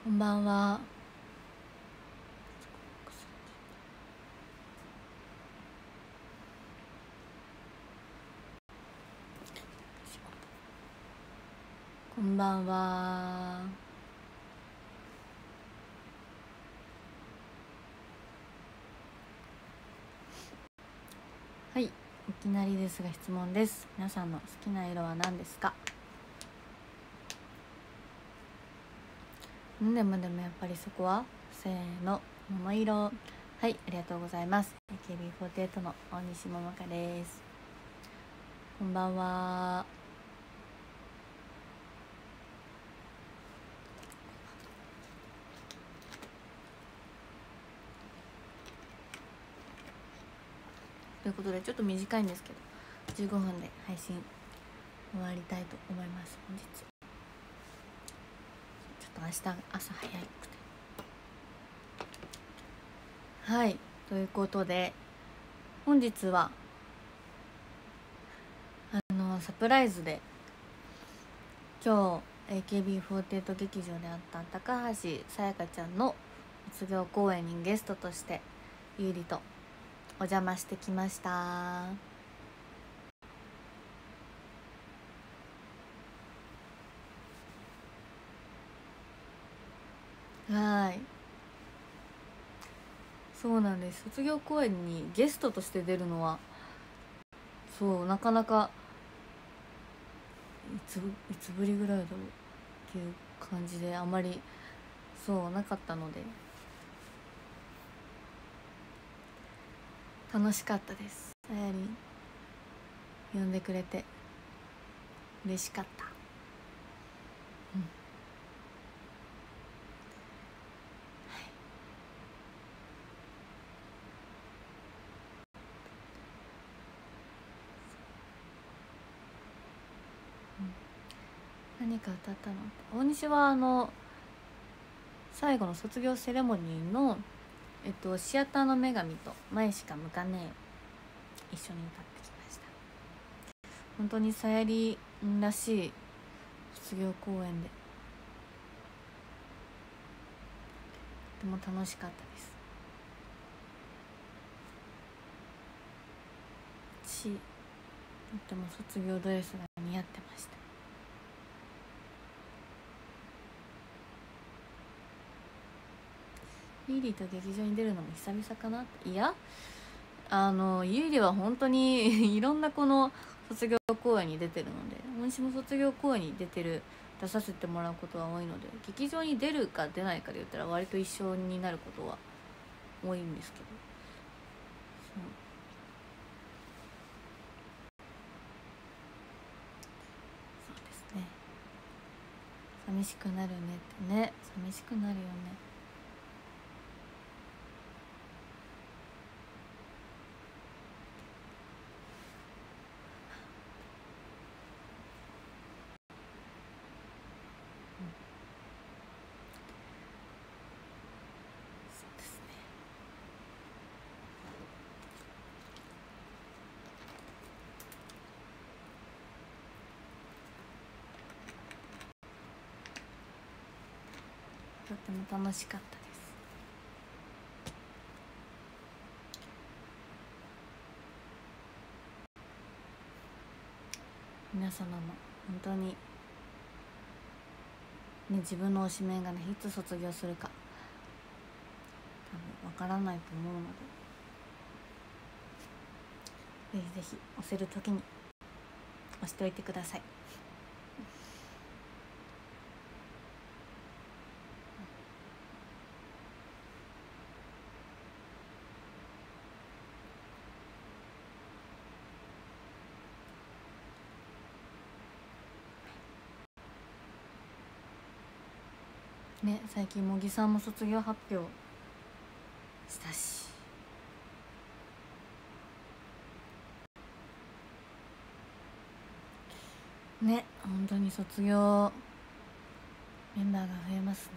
こんばんは。こんばんは。はい、いきなりですが質問です。皆さんの好きな色は何ですか？でもやっぱりそこはせーの、桃色。はい、ありがとうございます。 AKB48 の大西桃香です。こんばんは。ということでちょっと短いんですけど15分で配信終わりたいと思います。本日ちょっと明日朝早くて、はい、ということで本日はサプライズで今日 AKB48 劇場であった高橋さやかちゃんの卒業公演にゲストとしてゆうりとお邪魔してきました。はい、そうなんです。卒業公演にゲストとして出るのはそうなかなかいつぶりぐらいだろうっていう感じであまりそうなかったので楽しかったです。さやりん呼んでくれて嬉しかった。何か歌ったの？大西は最後の卒業セレモニーの、シアターの女神と前しか向かねえ一緒に歌ってきました。本当にさやりらしい卒業公演でとても楽しかったですし、とっても卒業ドレスが似合ってました。ゆいりと劇場に出るのも久々かな。いやゆいりは本当にいろんなこの卒業公演に出てるので、私も卒業公演に出させてもらうことは多いので、劇場に出るか出ないかで言ったら割と一緒になることは多いんですけど、そうですね。寂しくなるねってね。寂しくなるよね。そうですね。とても楽しかったです。皆様も本当にね、自分の推しメンがねいつ卒業するか多分わからないと思うので、ぜひぜひ押せる時に押しておいてください。ね、最近茂木さんも卒業発表したし、ね、本当に卒業メンバーが増えますね。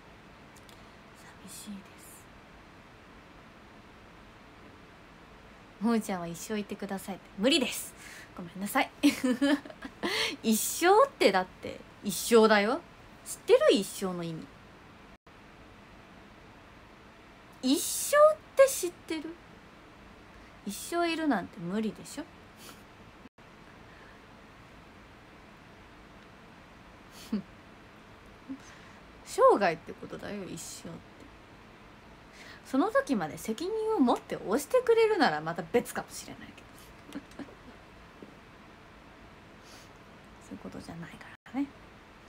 寂しいです。 もーちゃんは一生いてくださいって。無理です、ごめんなさい一生ってだって一生だよ。知ってる？一生の意味。一生って知ってる？一生いるなんて無理でしょ生涯ってことだよ、一生って。その時まで責任を持って押してくれるならまた別かもしれないけどそういうことじゃないからね。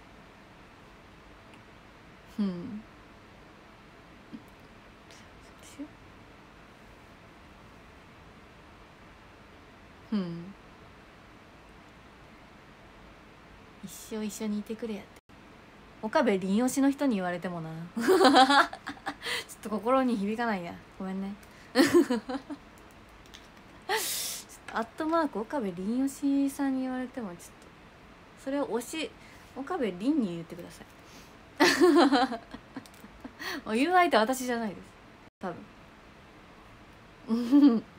うん。そうしよう。うん。一生一緒にいてくれやって。岡部凛推しの人に言われてもなちょっと心に響かないや、ごめんねちょっとアットマーク岡部凛推しさんに言われてもちょっとそれを推し岡部凛に言ってくださいもう言う相手は私じゃないです多分ちょっ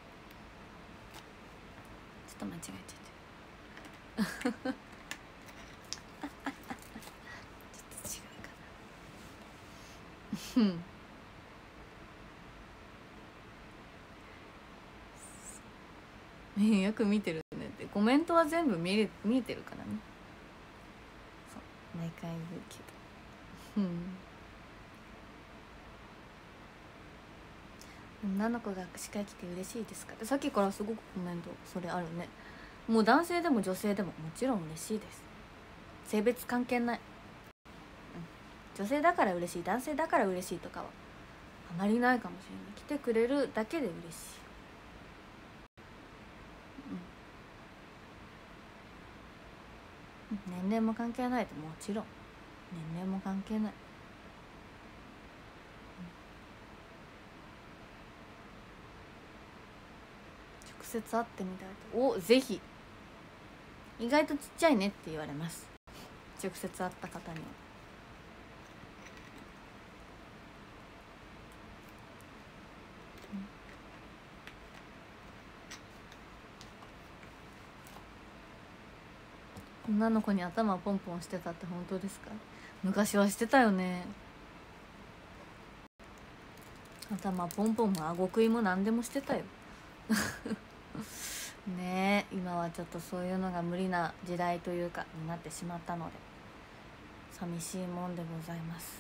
と間違えちゃってちょっと違うかなよく見てるねって。コメントは全部見えてるからね。そう毎回言うけど女の子が司会来て嬉しいですかってさっきからすごくコメントそれあるね。もう男性でも女性でももちろん嬉しいです。性別関係ない、女性だから嬉しい男性だから嬉しいとかはあまりないかもしれない。来てくれるだけで嬉しい。年齢も関係ないと、もちろん年齢も関係ない。直接会ってみたいと。お、ぜひ。意外とちっちゃいねって言われます、直接会った方には。女の子に頭ポンポンしてたって本当ですか？昔はしてたよね。頭ポンポンも顎食いも何でもしてたよねえ、今はちょっとそういうのが無理な時代というかになってしまったので寂しいもんでございます。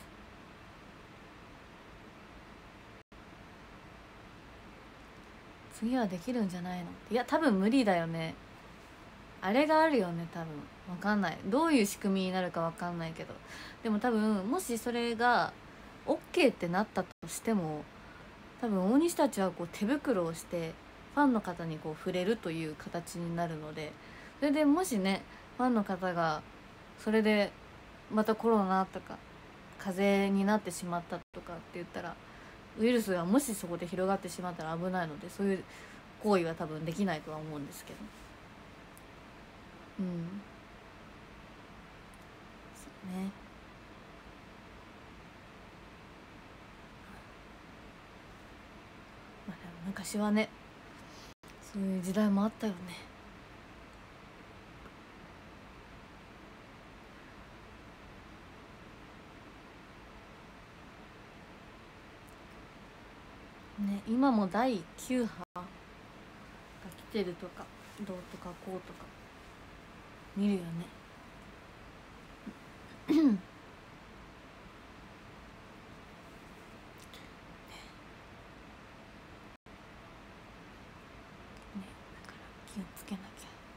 次はできるんじゃないの？いや多分無理だよね。あれがあるよね多分。わかんない、どういう仕組みになるかわかんないけど、でも多分もしそれが OK ってなったとしても多分大西たちはこう手袋をしてファンの方にこう触れるという形になるので、それでもしねファンの方がそれでまたコロナとか風邪になってしまったとかって言ったらウイルスがもしそこで広がってしまったら危ないので、そういう行為は多分できないとは思うんですけど、そうね。まあ、でも昔はねそういう時代もあったよね。ね、今も第9波が来てるとかどうとかこうとか見るよねね、だから気をつけなき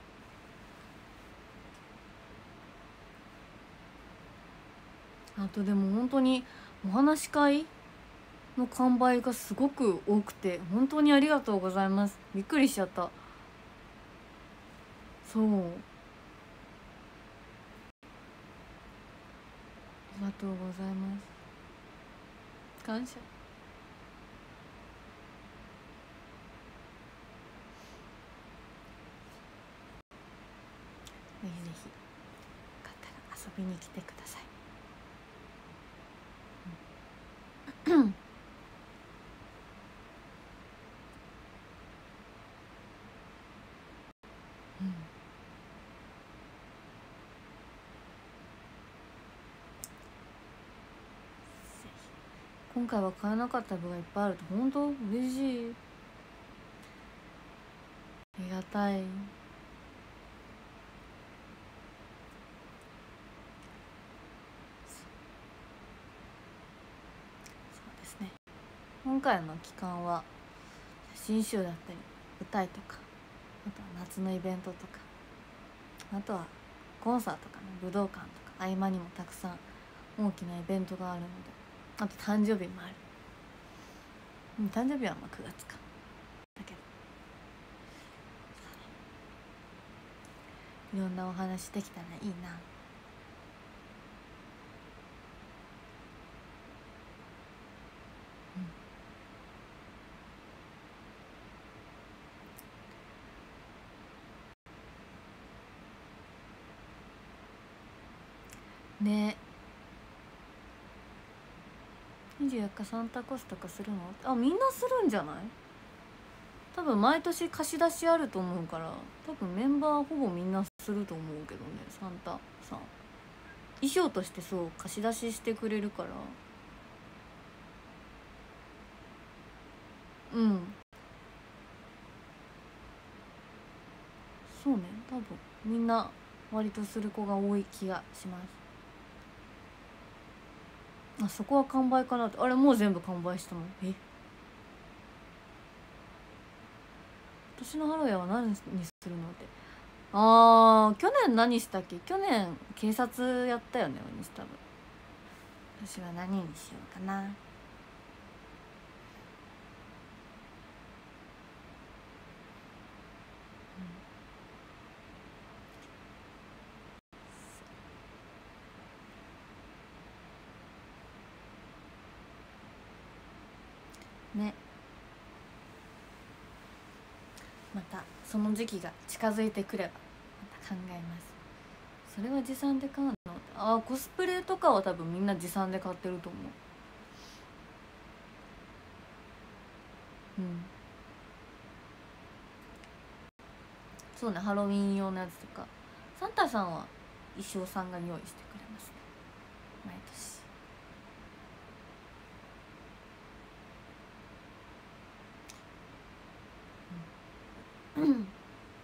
ゃ。あとでも本当にお話し会の完売がすごく多くて本当にありがとうございます。びっくりしちゃった。そう、ありがとうございます。感謝。ぜひぜひよかったら遊びに来てください。 今回は買えなかった部がいっぱいあると本当嬉しい。ありがたい。そうですね。今回の期間は写真集だったり舞台とか、あとは夏のイベントとか、あとはコンサートかな、武道館とか合間にもたくさん大きなイベントがあるので、あと誕生日もある。誕生日はまあ9月かだけど、いろんなお話できたらいいな。ね。24日サンタコスとかするの？あ、みんなするんじゃない？多分毎年貸し出しあると思うから、多分メンバーほぼみんなすると思うけどね。サンタさん衣装としてそう貸し出ししてくれるから。うん、そうね。多分みんな割とする子が多い気がします。あ、そこは完売かなって。あれもう全部完売したもん。今年のハロウィンは何にするのって。去年何したっけ？去年警察やったよね、おにし多分。私は何にしようかな。ね。またその時期が近づいてくればまた考えます。それは持参で買うの？コスプレとかは多分みんな持参で買ってると思う。うん、そうね。ハロウィン用のやつとかサンタさんは衣装さんが用意してくれますね、毎年。うん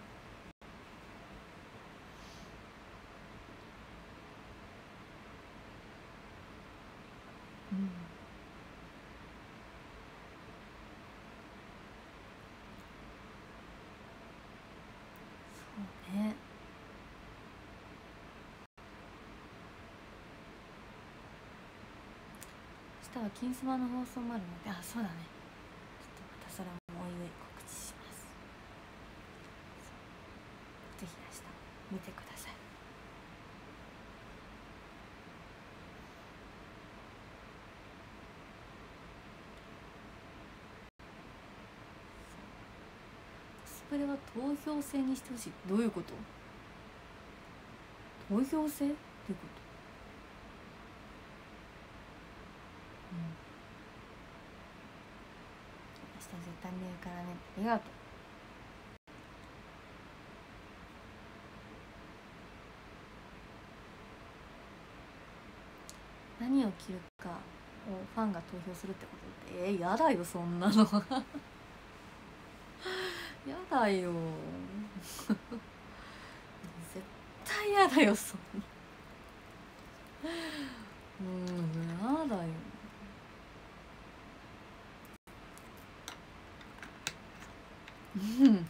そうね。明日は金スマの放送もあるので、そうだね。ちょっとまたそれもおいおい告知します。ぜひ明日見てください。コスプレは投票制にしてほしい。どういうこと？投票制？どういうこと？明日絶対見るからね。ありがとう。何を着るかをファンが投票するってことってやだよそんなの。やだよ。絶対やだよそんな。やだよ。うん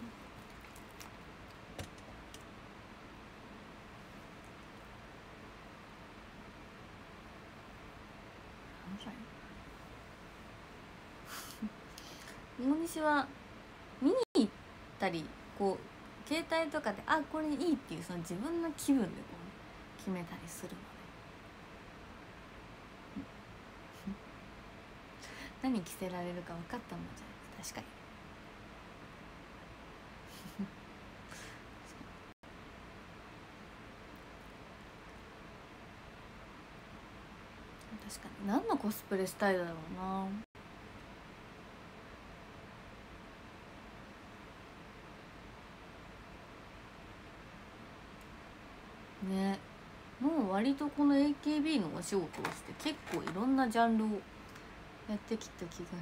大西は見に行ったりこう携帯とかでこれいいっていうその自分の気分でこう決めたりするので、何着せられるか分かったもんじゃないです。確かに。確かに。何のコスプレしたいだろうな。ね。もう割とこの AKB のお仕事をして結構いろんなジャンルをやってきた気がする。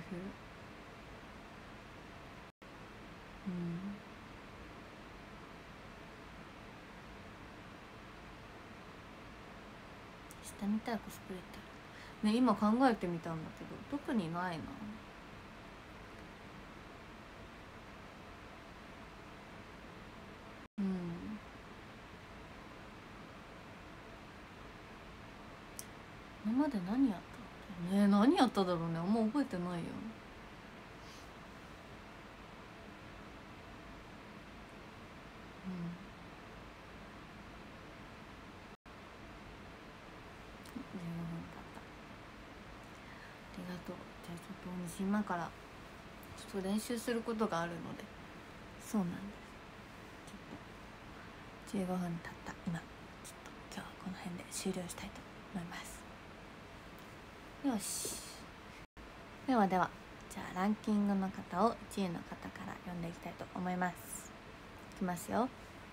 下見たいコスプレってあるね。今考えてみたんだけど特にないな。今まで何やったね。何やっただろうね。あんま覚えてないよ。15分経った。ありがとう。じゃあちょっと私今からちょっと練習することがあるので。そうなんです。ちょっと15分経った今、ちょっと今日はこの辺で終了したいと思います。よし、ではでは、じゃあランキングの方を1位の方から読んでいきたいと思います。いきますよ。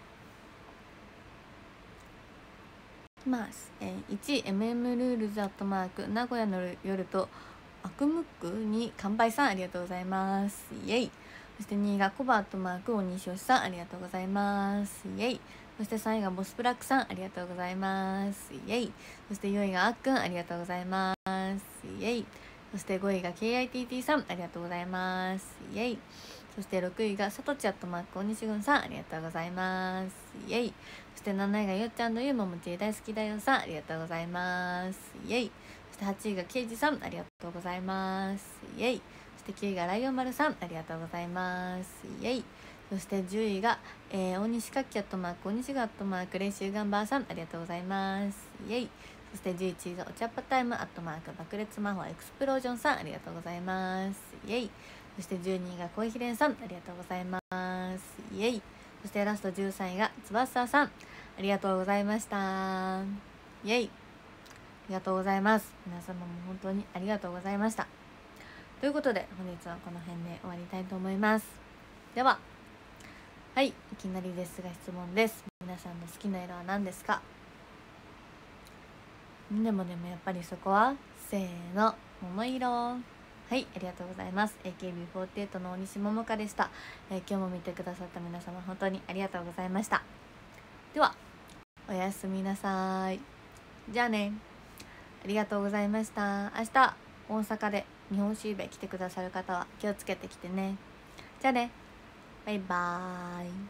いきます。1位 MM ルールズアットマーク名古屋の夜とアクムックに乾杯さん、ありがとうございます。イエイ。そして2位がコバアットマーク大西よしさん、ありがとうございます。イエイ。そして3位がボスプラックさん、ありがとうございます。イエイ。そして4位があっくん、ありがとうございます。イエイ。そして5位が KITT さん、ありがとうございます。イエイ。そして6位がさとちアットマーク大西軍さん、ありがとうございます。イエイ。そして7位がよっちゃんのゆうももち大好きだよさん、ありがとうございます。イエイ。そして8位がけいじさん、ありがとうございます。イエイ。そして9位がライオン丸さん、ありがとうございます。イエイ。そして10位が、大西かっきアットマーク大西がアットマーク練習ガンバーさん、ありがとうございます。イエイ。そして11位がお茶っ葉タイムアットマーク爆裂魔法エクスプロージョンさん、ありがとうございます。イエイ。そして12位が小ひれんさん、ありがとうございます。イエイ。そしてラスト13位が翼さん、ありがとうございました。イエイ。ありがとうございます。皆様も本当にありがとうございました。ということで本日はこの辺で終わりたいと思います。では、はい、いきなりですが質問です。皆さんの好きな色は何ですか？でもやっぱりそこはせーの、桃色。はい、ありがとうございます。 AKB48 の大西桃香でした。今日も見てくださった皆様本当にありがとうございました。ではおやすみなさい。じゃあね。ありがとうございました。明日大阪で日本シーベ来てくださる方は気をつけてきてね。じゃあね、バイバーイ。